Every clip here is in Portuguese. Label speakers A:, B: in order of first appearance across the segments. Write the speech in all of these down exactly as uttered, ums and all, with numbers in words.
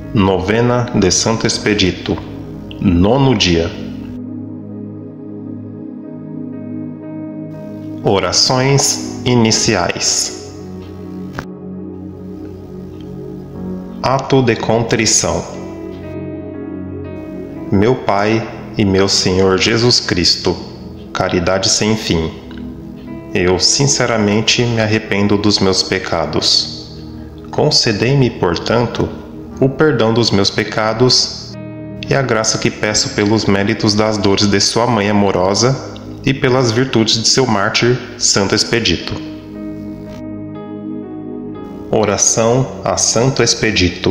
A: Novena de Santo Expedito, nono dia. Orações iniciais. Ato de contrição. Meu Pai e meu Senhor Jesus Cristo, caridade sem fim, eu sinceramente me arrependo dos meus pecados. Concedei-me, portanto, o perdão dos meus pecados e a graça que peço pelos méritos das dores de sua mãe amorosa e pelas virtudes de seu mártir, Santo Expedito. Oração a Santo Expedito.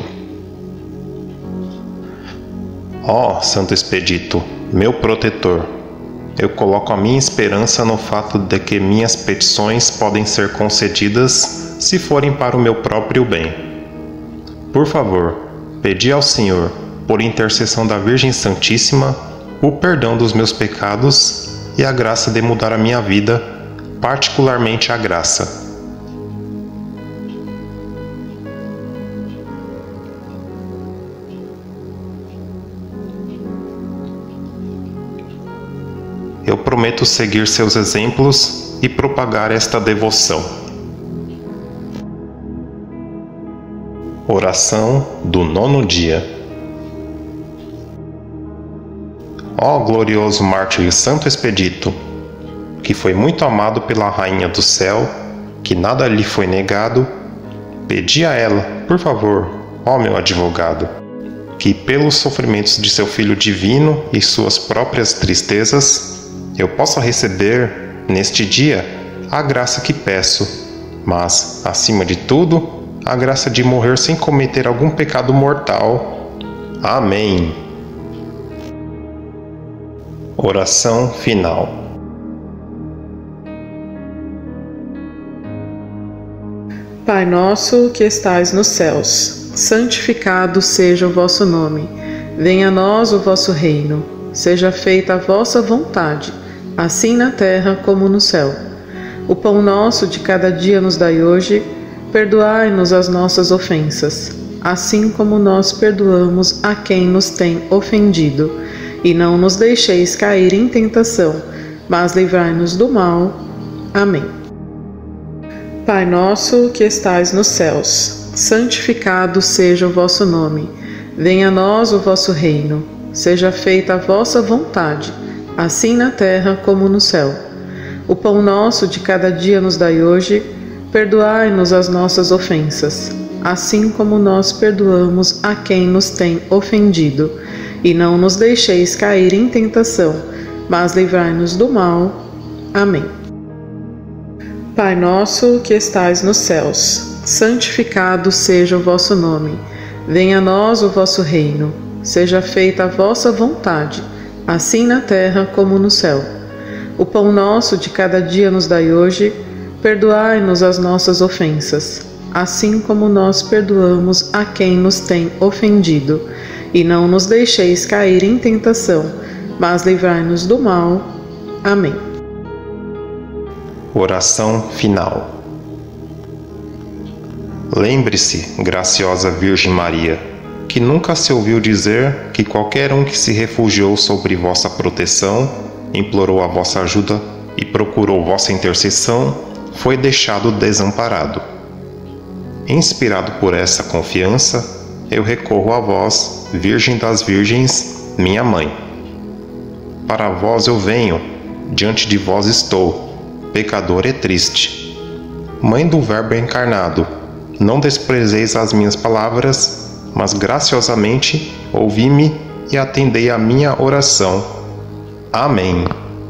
A: Ó Santo Expedito, meu protetor, eu coloco a minha esperança no fato de que minhas petições podem ser concedidas se forem para o meu próprio bem. Por favor, pedi ao Senhor, por intercessão da Virgem Santíssima, o perdão dos meus pecados e a graça de mudar a minha vida, particularmente a graça. Eu prometo seguir seus exemplos e propagar esta devoção. Oração do nono dia. Ó glorioso mártir Santo Expedito, que foi muito amado pela Rainha do Céu, que nada lhe foi negado, pedi a ela, por favor, ó meu advogado, que pelos sofrimentos de seu Filho divino e suas próprias tristezas, eu possa receber, neste dia, a graça que peço, mas, acima de tudo, a graça de morrer sem cometer algum pecado mortal. Amém. Oração final.
B: Pai nosso que estais nos céus, santificado seja o vosso nome. Venha a nós o vosso reino. Seja feita a vossa vontade, assim na terra como no céu. O pão nosso de cada dia nos dai hoje. Perdoai-nos as nossas ofensas, assim como nós perdoamos a quem nos tem ofendido. E não nos deixeis cair em tentação, mas livrai-nos do mal. Amém. Pai nosso que estais nos céus, santificado seja o vosso nome. Venha a nós o vosso reino. Seja feita a vossa vontade, assim na terra como no céu. O pão nosso de cada dia nos dai hoje. Perdoai-nos as nossas ofensas, assim como nós perdoamos a quem nos tem ofendido. E não nos deixeis cair em tentação, mas livrai-nos do mal. Amém. Pai nosso que estais nos céus, santificado seja o vosso nome. Venha a nós o vosso reino. Seja feita a vossa vontade, assim na terra como no céu. O pão nosso de cada dia nos dai hoje. Perdoai-nos as nossas ofensas, assim como nós perdoamos a quem nos tem ofendido. E não nos deixeis cair em tentação, mas livrai-nos do mal. Amém.
A: Oração final. Lembre-se, graciosa Virgem Maria, que nunca se ouviu dizer que qualquer um que se refugiou sobre vossa proteção, implorou a vossa ajuda e procurou vossa intercessão, foi deixado desamparado. Inspirado por essa confiança, eu recorro a vós, Virgem das Virgens, minha Mãe. Para vós eu venho, diante de vós estou, pecador e triste. Mãe do Verbo encarnado, não desprezeis as minhas palavras, mas graciosamente ouvi-me e atendei à minha oração. Amém.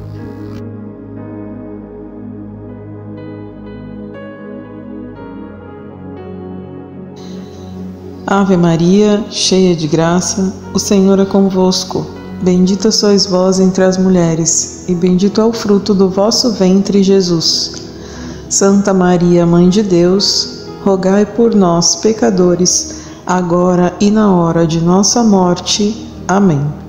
B: Ave Maria, cheia de graça, o Senhor é convosco. Bendita sois vós entre as mulheres, e bendito é o fruto do vosso ventre, Jesus. Santa Maria, Mãe de Deus, rogai por nós, pecadores, agora e na hora de nossa morte. Amém.